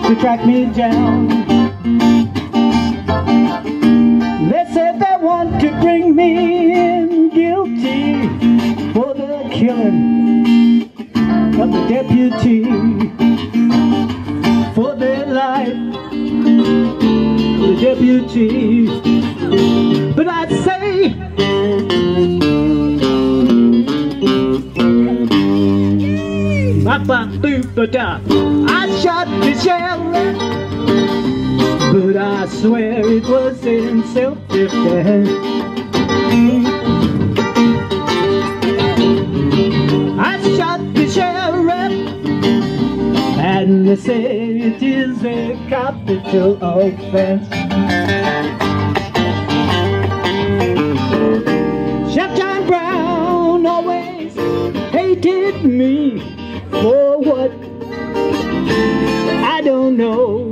to track me down. They said they want to bring me in guilty for the killing of the deputy, for their life, the deputy. But I'd say I shot the sheriff, but I swear it was in self-defense. I shot the sheriff, and they say it is a capital offense. Chef John Brown always hated me for what? I don't know.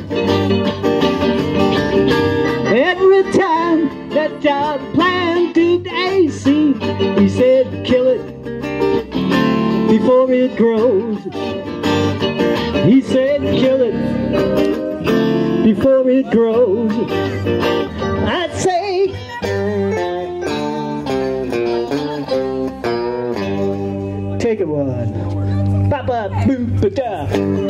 Every time that I planted AC, he said kill it before it grows. He said kill it before it grows. I'd say take it one. Ba-ba, boom, ba-da.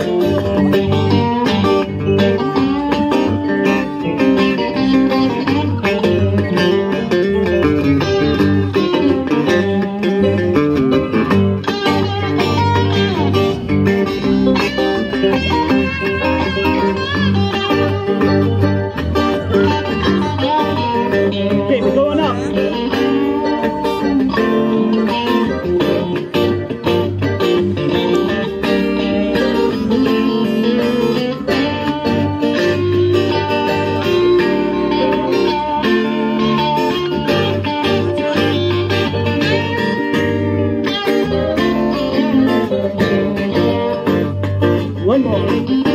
Okay, we're going up. One more.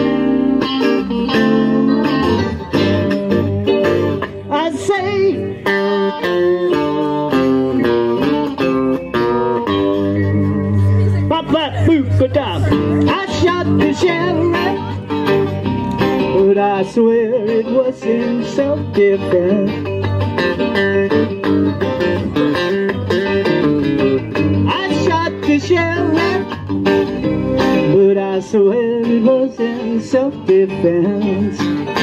I say Papa Boop-a-da. I shot the sheriff, but I swear it was in self-defense. I shot the sheriff, but I swear it was in self-defense.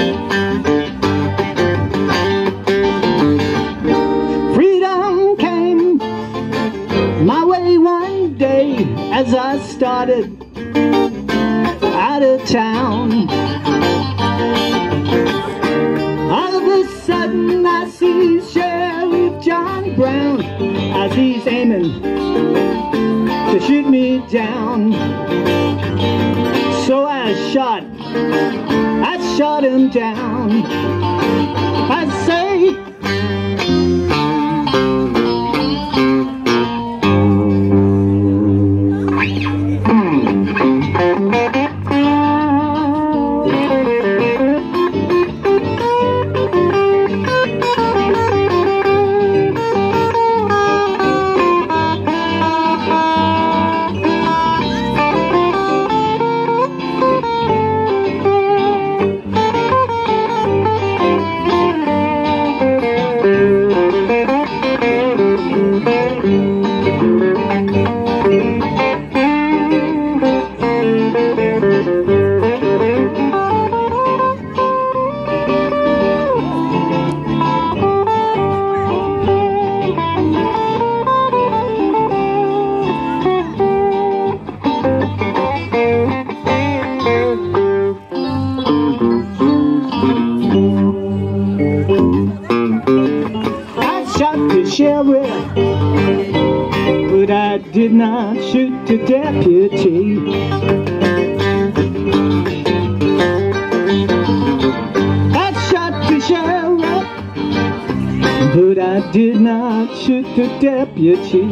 Freedom came my way one day as I started out of town. All of a sudden I see Sheriff John Brown as he's aiming to shoot me down. So I shot him down. I say sheriff, but I did not shoot the deputy. I shot the sheriff, but I did not shoot the deputy.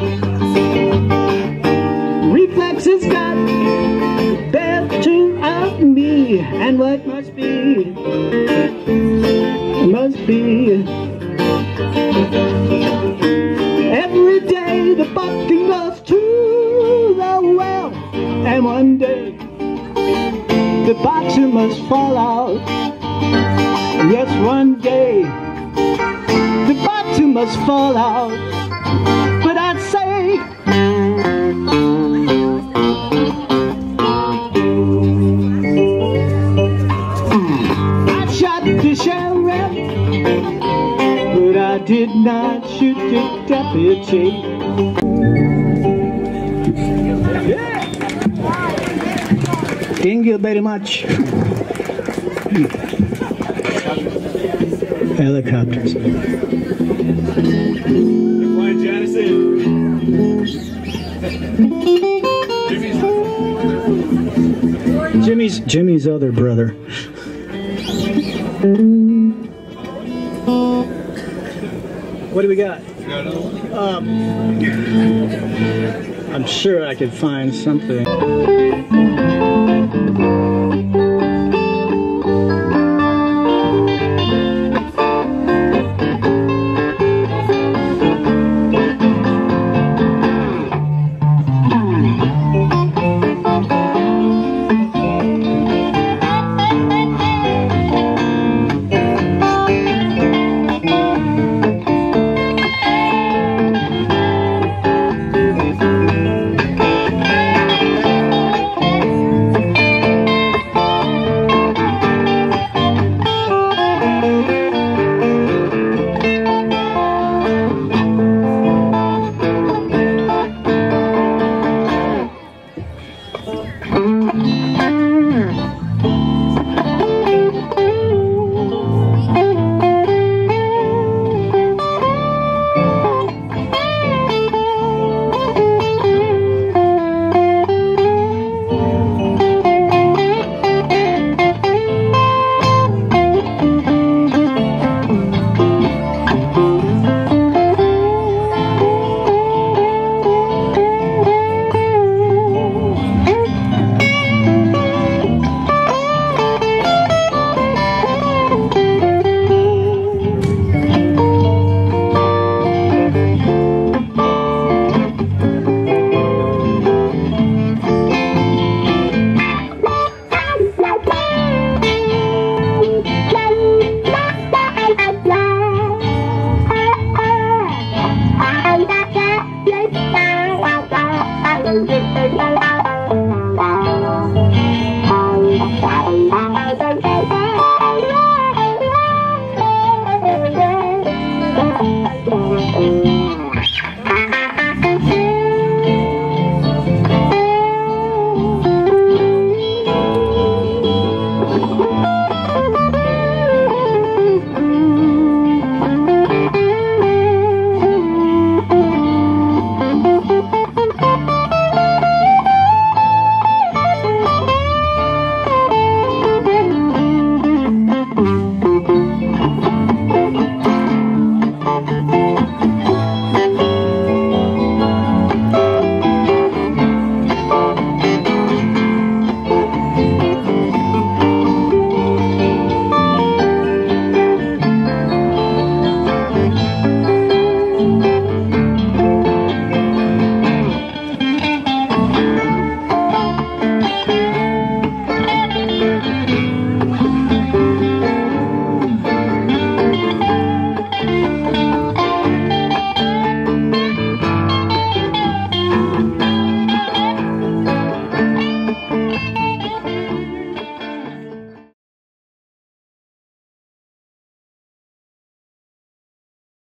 Reflexes got the better of me, and what must be, every day the bucking goes to the well, and one day the bottom must fall out. Yes, one day the bottom must fall out. But I'd say I shot the sheriff, but I did not shoot the deputy. Thank you very much. Helicopters. They're flying Janison. Jimmy's other brother. What do we got? I'm sure I could find something.